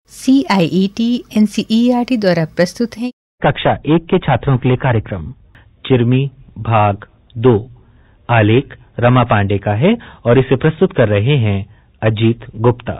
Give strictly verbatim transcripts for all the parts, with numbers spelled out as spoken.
C I E T N C E R T द्वारा प्रस्तुत है कक्षा एक के छात्रों के लिए कार्यक्रम चिरमी भाग दो। आलेख रमा पांडे का है और इसे प्रस्तुत कर रहे हैं अजीत गुप्ता।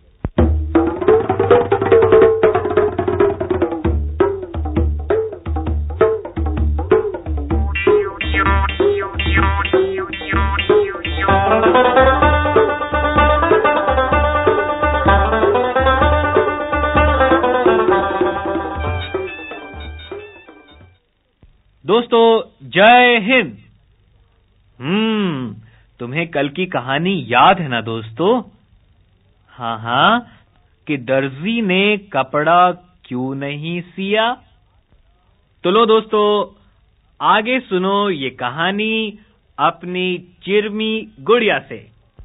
दोस्तों जय हिंद। हम्म तुम्हें कल की कहानी याद है ना दोस्तों? हाँ हाँ कि दर्जी ने कपड़ा क्यों नहीं सिया। तो लो दोस्तों आगे सुनो ये कहानी अपनी चिरमी गुड़िया से।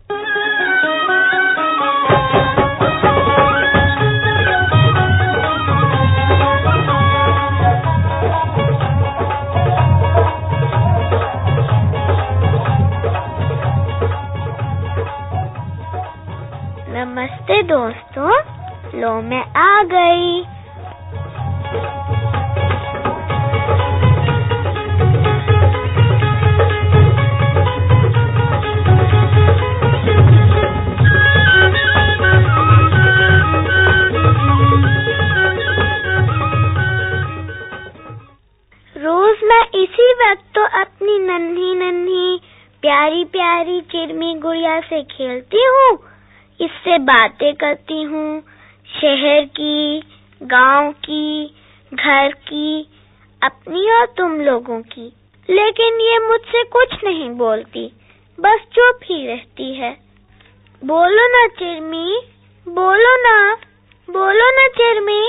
नमस्ते दोस्तों, लो मैं आ गई। रोज मैं इसी वक्त तो अपनी नन्ही नन्ही प्यारी प्यारी चिरमी गुड़िया से खेलती हूँ, इससे बातें करती हूँ, शहर की, गांव की, घर की, अपनी और तुम लोगों की। लेकिन ये मुझसे कुछ नहीं बोलती, बस चुप ही रहती है। बोलो ना चिरमी, बोलो ना, बोलो ना चिरमी।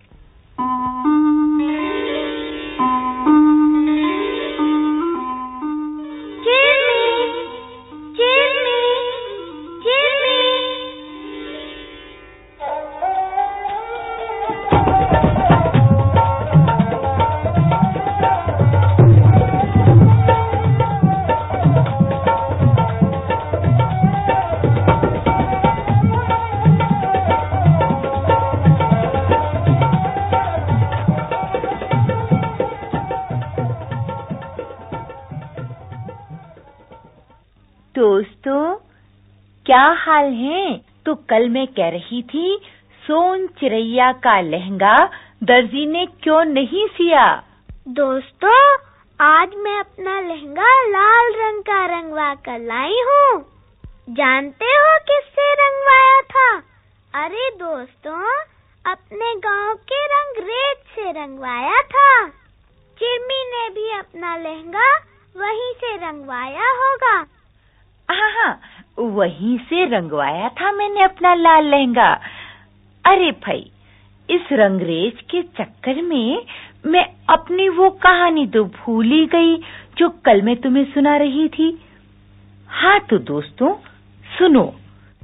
दोस्तों क्या हाल है? तो कल मैं कह रही थी सोन चिरैया का लहंगा दर्जी ने क्यों नहीं सिया। दोस्तों आज मैं अपना लहंगा लाल रंग का रंगवा कर लाई हूँ। जानते हो किससे रंगवाया था? अरे दोस्तों अपने गांव के रंगरेज से रंगवाया था। चिरमी ने भी अपना लहंगा वहीं से रंगवाया होगा। हाँ हाँ वहीं से रंगवाया था मैंने अपना लाल लहंगा। अरे भाई इस रंगरेज के चक्कर में मैं अपनी वो कहानी तो भूल ही गई जो कल मैं तुम्हें सुना रही थी। हाँ तो दोस्तों सुनो।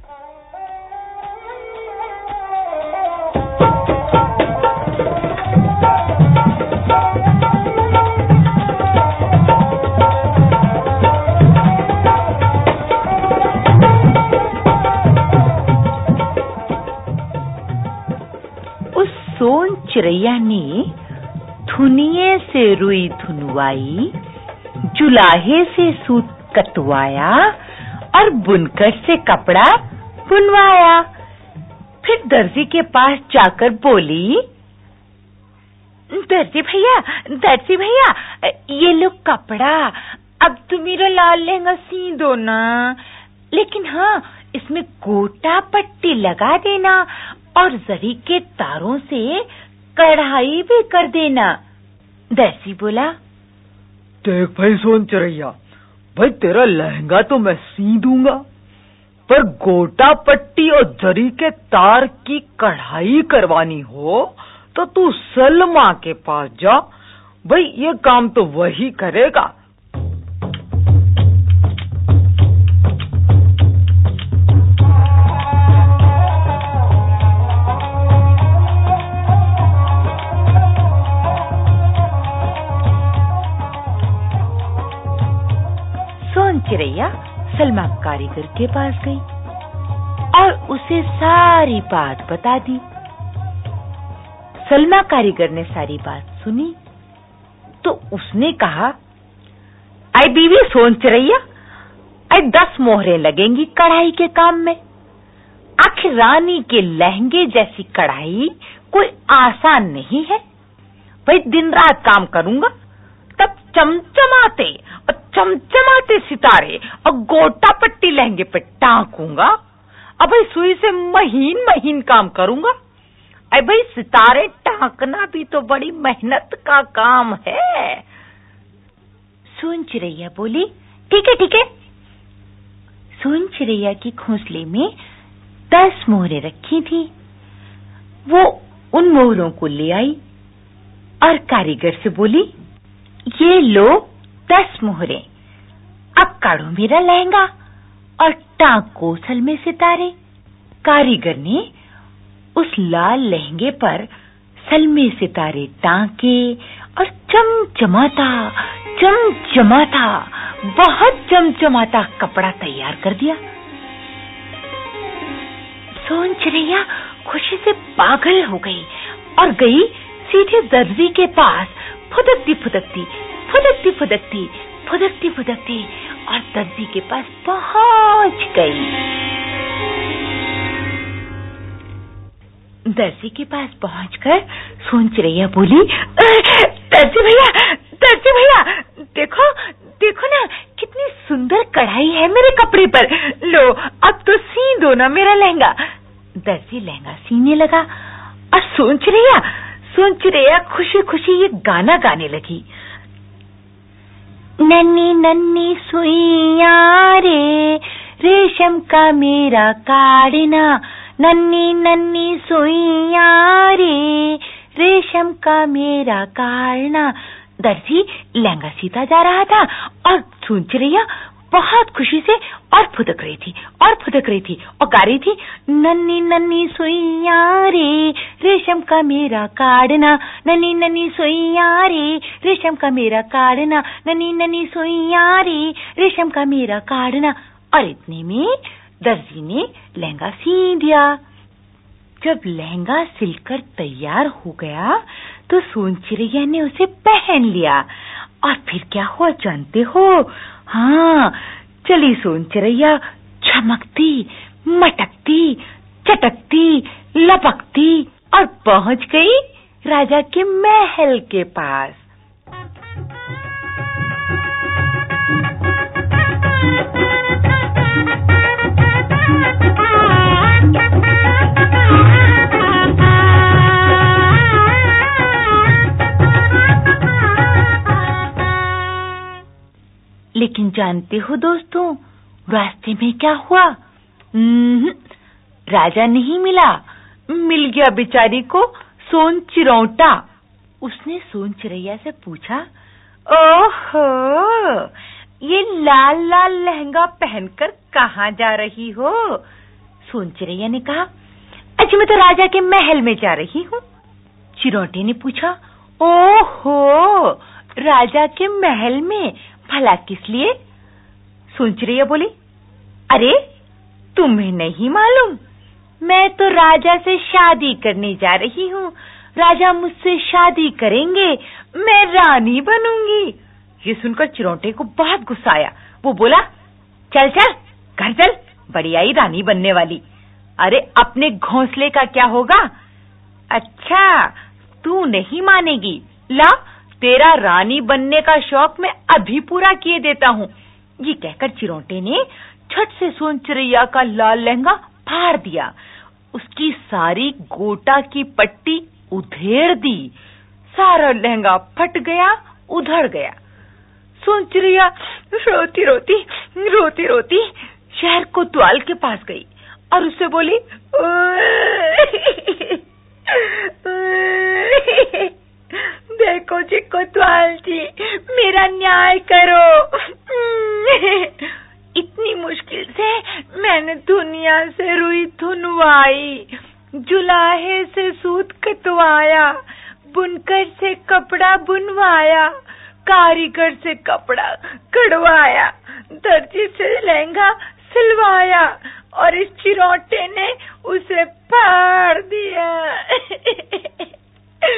सोन चिरैया ने धुनिये से रुई धुनवाई, जुलाहे से सूत कटवाया और बुनकर से कपड़ा बुनवाया। फिर दर्जी के पास जाकर बोली, दर्जी भैया दर्जी भैया ये लो कपड़ा, अब तुम मेरा लाल लहंगा सी दो ना, लेकिन हाँ इसमें गोटा पट्टी लगा देना और जरी के तारों से कढ़ाई भी कर देना। दर्जी बोला, देख भाई सोन चिरैया, भाई तेरा लहंगा तो मैं सी दूंगा, पर गोटा पट्टी और जरी के तार की कढ़ाई करवानी हो तो तू सलमा के पास जा, भाई ये काम तो वही करेगा। चिरैया सलमा कारीगर के पास गई और उसे सारी बात बता दी। सलमा कारीगर ने सारी बात सुनी तो उसने कहा, आई बीवी सोन चिरैया, आई दस मोहरें लगेंगी कढ़ाई के काम में। आखिर रानी के लहंगे जैसी कढ़ाई कोई आसान नहीं है। भाई दिन रात काम करूंगा तब चमचमाते और चमचमाते सितारे और गोटा पट्टी लहंगे पे टांकूंगा। अब भाई सुई से महीन महीन काम करूंगा। अरे भाई सितारे टांकना भी तो बड़ी मेहनत का काम है। सोन चिरैया बोली, ठीक है ठीक है। सोन चिरैया की घोंसले में दस मोहरें रखी थी। वो उन मोहरों को ले आई और कारीगर से बोली, ये लो दस मोहरें, अब काढ़ो मेरा लहंगा और टांको सलमे सितारे। कारीगर ने उस लाल लहंगे पर सलमे सितारे टांके और चमचमाता चमचमाता बहुत चमचमाता कपड़ा तैयार कर दिया। सोन चिरैया खुशी से पागल हो गई और गई सीधे दर्जी के पास, फुदकती फुदकती फुदकती फुदकती फुदकती फुदकती और दर्जी के पास पहुंच गई। दर्जी के पास पहुंचकर सोन चिरैया बोली, दर्जी भैया दर्जी भैया देखो देखो ना कितनी सुंदर कढ़ाई है मेरे कपड़े पर। लो अब तो सी दो ना मेरा लहंगा। दर्जी लहंगा सीने लगा और सोन चिरैया सोन चिरैया खुशी खुशी ये गाना गाने लगी। नन्नी नन्नी सुइया रे रेशम का मेरा काढ़ना, नन्नी नन्नी सुइया रे रेशम का मेरा काढ़ना। दर्जी लहंगा सीता जा रहा था और सोन चिरैया बहुत खुशी से और फुदक रही थी और फुदक रही थी और गा रही थी, नन्नी नन्नी सुइया रे रेशम का मेरा काढ़ना, नन्नी नन्नी सुइया रे रेशम का मेरा काढ़ना, नन्नी नन्नी सुइया रे रेशम का मेरा काढ़ना। और इतने में दर्जी ने लहंगा सी दिया। जब लहंगा सिलकर तैयार हो गया तो सोन चिरैया ने उसे पहन लिया। और फिर क्या हुआ जानते हो? हाँ, चली सोन चिरैया चमकती मटकती चटकती लपकती और पहुंच गई राजा के महल के पास। लेकिन जानते हो दोस्तों, रास्ते में क्या हुआ? राजा नहीं मिला, मिल गया बेचारी को सोन चिरौटा। उसने सोन चिरैया से पूछा, ओहो, ये लाल लाल लहंगा पहनकर कहाँ जा रही हो? सोन चिरैया ने कहा, अच्छा मैं तो राजा के महल में जा रही हूँ। चिरौटे ने पूछा, ओहो, राजा के महल में, भला किस लिए? सोन चिरैया बोली, अरे तुम्हें नहीं मालूम, मैं तो राजा से शादी करने जा रही हूँ। राजा मुझसे शादी करेंगे, मैं रानी बनूंगी। ये सुनकर चिरौटे को बहुत गुस्सा आया। वो बोला, चल चल घर चल, बड़ी आई रानी बनने वाली। अरे अपने घोंसले का क्या होगा? अच्छा तू नहीं मानेगी, ला तेरा रानी बनने का शौक मैं अभी पूरा किए देता हूँ। ये कहकर चिरौटे ने झट से सोन चिरैया का लाल लहंगा फाड़ दिया। उसकी सारी गोटा की पट्टी उधेड़ दी। सारा लहंगा फट गया, उधड़ गया। सोन चिरैया रोती रोती रोती रोती शहर कोतवाल के पास गई और उससे बोली, देखो जी कोतवाल जी, मेरा न्याय करो। इतनी मुश्किल से मैंने दुनिया से रुई धुनवाई, जुलाहे से सूत कटवाया, बुनकर से कपड़ा बुनवाया, कारीगर से कपड़ा कढ़वाया, दर्जी से लहंगा सिलवाया और इस चिरौटे ने उसे फाड़ दिया।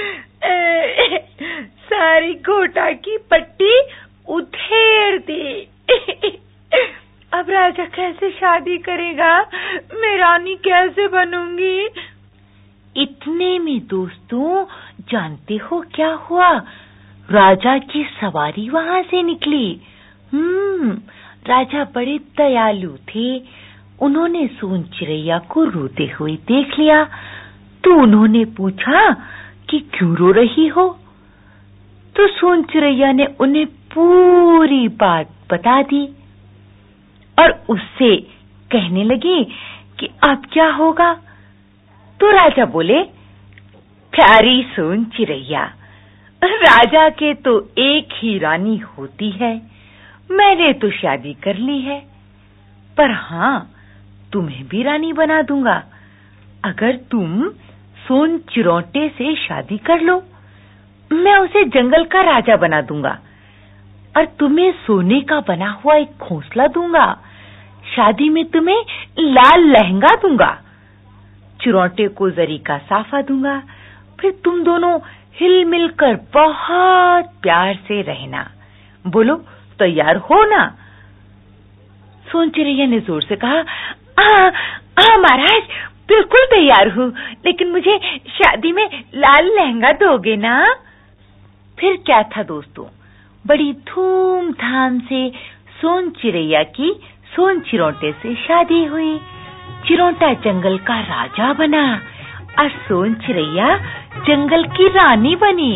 मुझसे शादी करेगा? मैं रानी कैसे बनूंगी? इतने में दोस्तों जानते हो क्या हुआ? राजा की सवारी वहां से निकली। हम्म राजा बड़े दयालु थे। उन्होंने सोन चिड़ैया को रोते हुए देख लिया तो उन्होंने पूछा कि क्यों रो रही हो? तो सोन चिड़ैया ने उन्हें पूरी बात बता दी और उससे कहने लगी कि अब क्या होगा? तो राजा बोले, प्यारी सोन चिड़ैया, राजा के तो एक ही रानी होती है। मैंने तो शादी कर ली है, पर हाँ तुम्हें भी रानी बना दूंगा अगर तुम सोन चिरोटे से शादी कर लो। मैं उसे जंगल का राजा बना दूंगा और तुम्हें सोने का बना हुआ एक घोंसला दूंगा। शादी में तुम्हें लाल लहंगा दूंगा, चिरोटे को जरी का साफा दूंगा। फिर तुम दोनों हिल मिलकर बहुत प्यार से रहना। बोलो तैयार हो ना? सोन चिड़ैया ने जोर से कहा, हाँ हाँ महाराज, बिल्कुल तैयार हूँ, लेकिन मुझे शादी में लाल लहंगा दोगे ना? फिर क्या था दोस्तों, बड़ी धूमधाम से सोन चिड़ैया की सोन चिरोटे से शादी हुई। चिरोटा जंगल का राजा बना और सोन चिड़ैया जंगल की रानी बनी।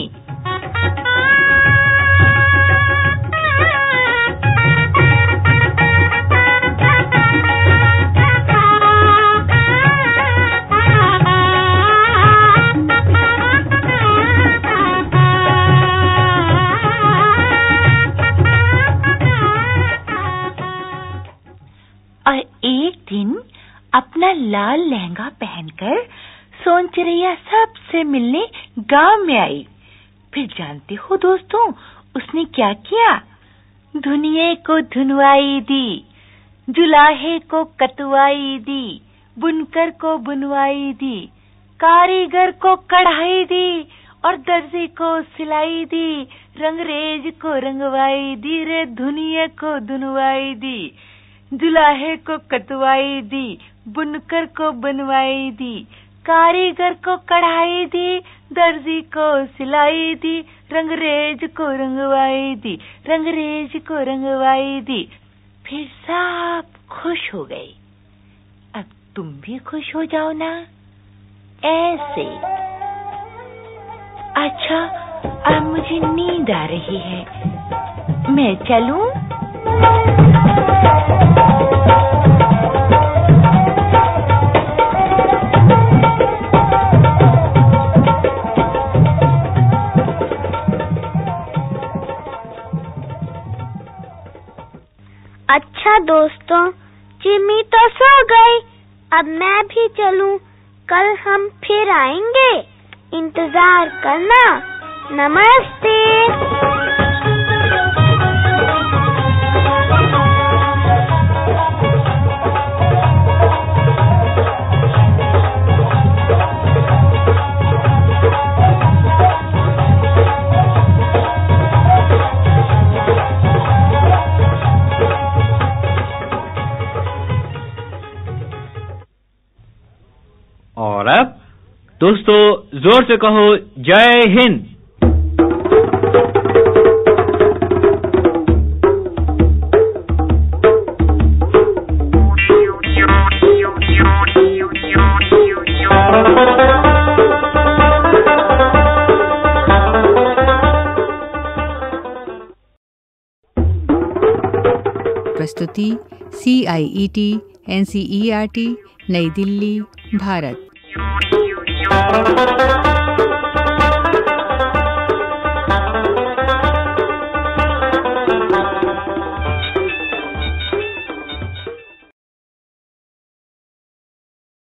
और एक दिन अपना लाल लहंगा पहनकर सोन चिड़ैया सबसे मिलने गांव में आई। फिर जानते हो दोस्तों उसने क्या किया? धुनिये को धुनवाई दी, जुलाहे को कतवाई दी, बुनकर को बुनवाई दी, कारीगर को कढ़ाई दी और दर्जी को सिलाई दी, रंगरेज को रंगवाई दी, रे धुनिये को धुनवाई दी, जुलाहे को कतवाई दी, बुनकर को बनवाई दी, कारीगर को कढ़ाई दी, दर्जी को सिलाई दी, रंगरेज को रंगवाई दी, रंगरेज को रंगवाई दी। फिर सब खुश हो गए। अब तुम भी खुश हो जाओ ना ऐसे। अच्छा अब मुझे नींद आ रही है, मैं चलूं? अच्छा दोस्तों, चिम्मी तो सो गई, अब मैं भी चलूं। कल हम फिर आएंगे, इंतजार करना। नमस्ते। और अब दोस्तों जोर से कहो जय हिंद। प्रस्तुति C I E T N C E R T New Delhi Bharat.